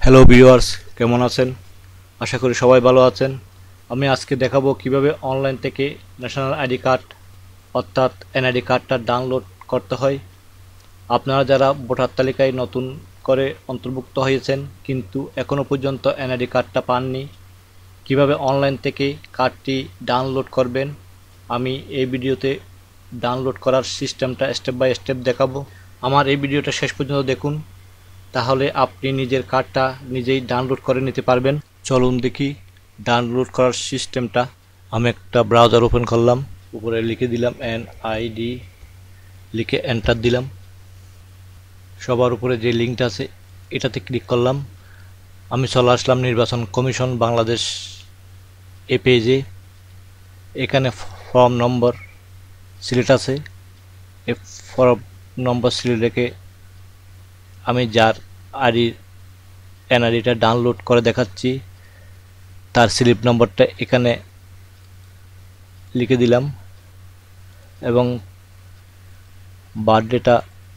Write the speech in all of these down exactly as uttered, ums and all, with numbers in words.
Hello viewers, কেমন আছেন? আশা করি সবাই ভালো আছেন। আমি আজকে দেখাবো কিভাবে অনলাইন থেকে ন্যাশনাল আইডি কার্ড অর্থাৎ এনআইডি কার্ডটা ডাউনলোড করতে হয়। আপনারা যারা ভোটার তালিকায় নতুন করে অন্তর্ভুক্ত হয়েছেন কিন্তু এখনও পর্যন্ত এনআইডি কার্ডটা পাননি, কিভাবে অনলাইন থেকে কার্ডটি ডাউনলোড করবেন আমি এই ভিডিওতে ডাউনলোড করার সিস্টেমটা স্টেপ বাই স্টেপ দেখাবো। আমার এই ভিডিওটা শেষ পর্যন্ত দেখুন, তাহলে আপনি নিজের কার্ডটা নিজেই ডাউনলোড করে নিতে পারবেন। চলুন দেখি ডাউনলোড করার সিস্টেমটা। আমি একটা ব্রাউজার ওপেন করলাম, উপরে লিখে দিলাম এন আই ডি, লিখে এন্টার দিলাম। সবার উপরে যে লিঙ্কটা আছে এটাতে ক্লিক করলাম। আমি চলে আসলাম নির্বাচন কমিশন বাংলাদেশ এ পেজে। এখানে ফর্ম নম্বর সিলেক্ট আছে, এই ফর্ম নম্বর সিলেক্ট রেখে আমি যার আইডি এনআইডিটা ডাউনলোড করে দেখাচ্ছি তার স্লিপ নম্বরটা এখানে লিখে দিলাম এবং বার্থডেটা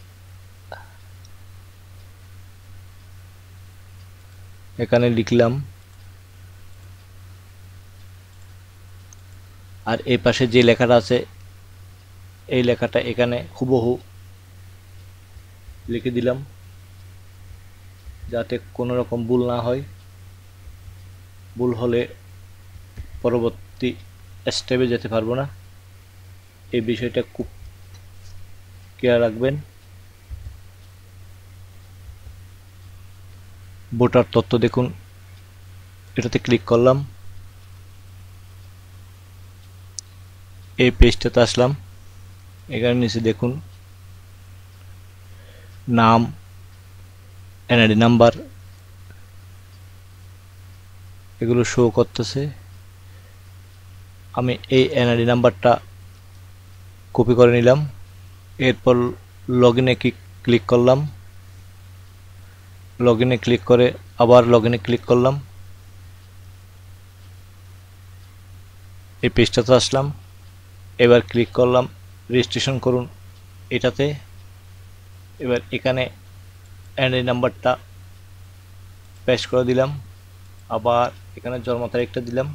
এখানে লিখলাম। আর এই পাশে যে লেখাটা আছে এই লেখাটা এখানে হুবহু লিখে দিলাম যাতে কোনো রকম ভুল না হয়। ভুল হলে পরবর্তী স্টেপে যেতে পারবো না, এই বিষয়টা খুব খেয়াল রাখবেন। ভোটার তথ্য দেখুন, এটাতে ক্লিক করলাম। এই পেজটাতে আসলাম, এখানে নিচে দেখুন নাম, এনআইডি নাম্বার এগুলো শো করতেছে। আমি এই এনআইডি নাম্বারটা কপি করে নিলাম। এরপর লগ ইনে ক্লিক করলাম, লগ ইনে ক্লিক করে আবার লগ ইনে ক্লিক করলাম। এই পেজটাতে আসলাম, এবার ক্লিক করলাম রেজিস্ট্রেশন করুন এটাতে। এবার এখানে এনআইডি নাম্বারটা পেস্ট করে দিলাম, আবার এখানে জন্ম তারিখটা দিলাম,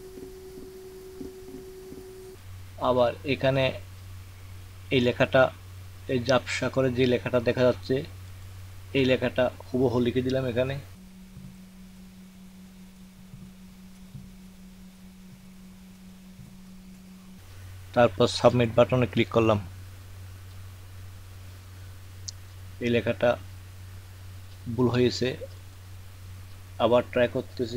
আবার এখানে এই লেখাটা এই ঝাপসা করে যে লেখাটা দেখা যাচ্ছে এই লেখাটা হুবহু লিখে দিলাম এখানে। তারপর সাবমিট বাটনে ক্লিক করলাম। এই লেখাটা ভুল হয়েছে, আবার ট্রাই করতেছি।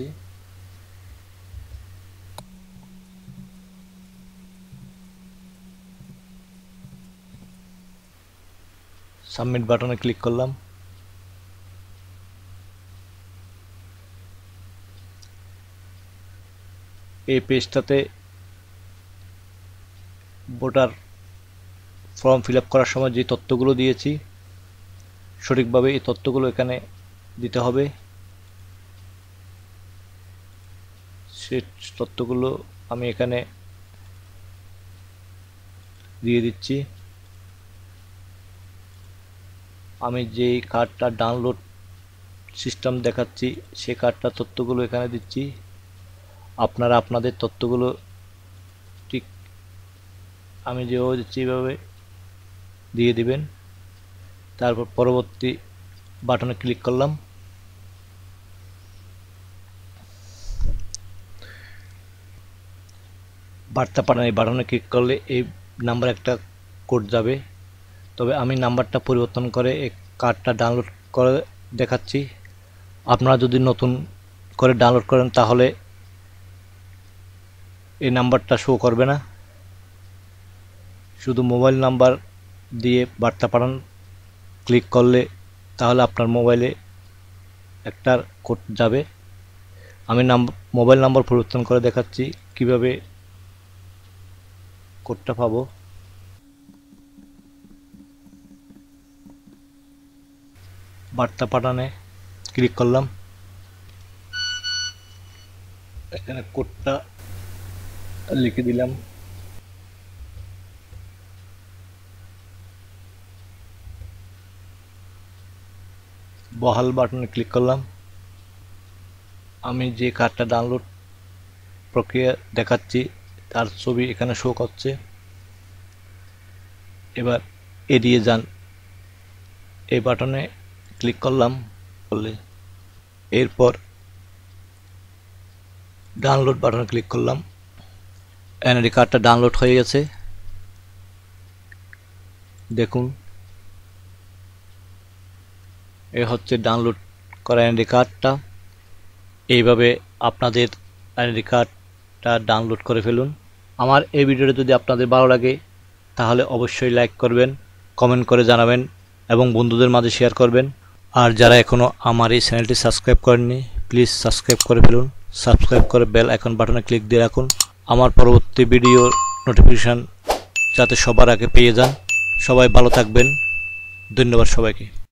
সাবমিট বাটনে ক্লিক করলাম। এই পেজটাতে ভোটার ফর্ম ফিল আপ করার সময় যে তথ্যগুলো দিয়েছি সঠিকভাবে এই তথ্যগুলো এখানে দিতে হবে। সে তথ্যগুলো আমি এখানে দিয়ে দিচ্ছি। আমি যেই কার্ডটা ডাউনলোড সিস্টেম দেখাচ্ছি সেই কার্ডটার তথ্যগুলো এখানে দিচ্ছি। আপনারা আপনাদের তথ্যগুলো ঠিক আমি যেভাবে দিচ্ছি এইভাবে দিয়ে দিবেন। তারপর পরবর্তী বাটনে ক্লিক করলাম। বার্তা পাঠানো এই বাটনে ক্লিক করলে এই নাম্বার একটা কোড যাবে, তবে আমি নাম্বারটা পরিবর্তন করে এই কার্ডটা ডাউনলোড করে দেখাচ্ছি। আপনারা যদি নতুন করে ডাউনলোড করেন তাহলে এই নাম্বারটা শো করবে না, শুধু মোবাইল নাম্বার দিয়ে বার্তা পাঠান ক্লিক করলে তাহলে আপনার মোবাইলে একটা কোড যাবে। আমি নাম্বার মোবাইল নাম্বার পরিবর্তন করে দেখাচ্ছি কিভাবে কোডটা পাবো। বার্তা পাঠানে ক্লিক করলাম, এখানে কোডটা লিখে দিলাম। বহাল বাটনে ক্লিক করলাম। আমি যে কার্ডটা ডাউনলোড প্রক্রিয়া দেখাচ্ছি তার ছবি এখানে শো করছে। এবার এড়িয়ে যান এই বাটনে ক্লিক করলাম, করলে এরপর ডাউনলোড বাটনে ক্লিক করলাম। এনআইডি কার্ডটা ডাউনলোড হয়ে গেছে, দেখুন এ হচ্ছে ডাউনলোড করা এনআইডি কার্ডটা। এইভাবে আপনাদের এনআইডি কার্ডটা ডাউনলোড করে ফেলুন। আমার এই ভিডিওটা যদি আপনাদের ভালো লাগে তাহলে অবশ্যই লাইক করবেন, কমেন্ট করে জানাবেন এবং বন্ধুদের মাঝে শেয়ার করবেন। আর যারা এখনও আমার এই চ্যানেলটি সাবস্ক্রাইব করেননি প্লিজ সাবস্ক্রাইব করে ফেলুন। সাবস্ক্রাইব করে বেল আইকন বাটনে ক্লিক দিয়ে রাখুন আমার পরবর্তী ভিডিও নোটিফিকেশান যাতে সবার আগে পেয়ে যান। সবাই ভালো থাকবেন, ধন্যবাদ সবাইকে।